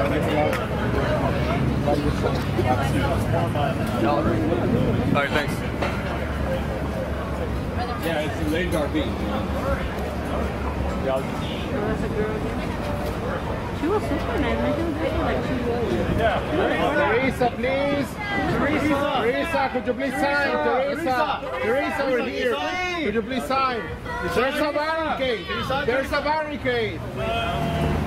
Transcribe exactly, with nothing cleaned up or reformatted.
All right, thanks. Yeah, it's a late dark beat. She was super nice. I didn't feel like she was. Teresa, please. Teresa, Teresa, could you please sign? Teresa, Teresa, over here. Could you please sign? There's a barricade. There's a barricade.